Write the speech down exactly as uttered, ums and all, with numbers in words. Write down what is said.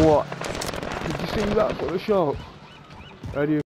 what? Did you see that for the shot? How do you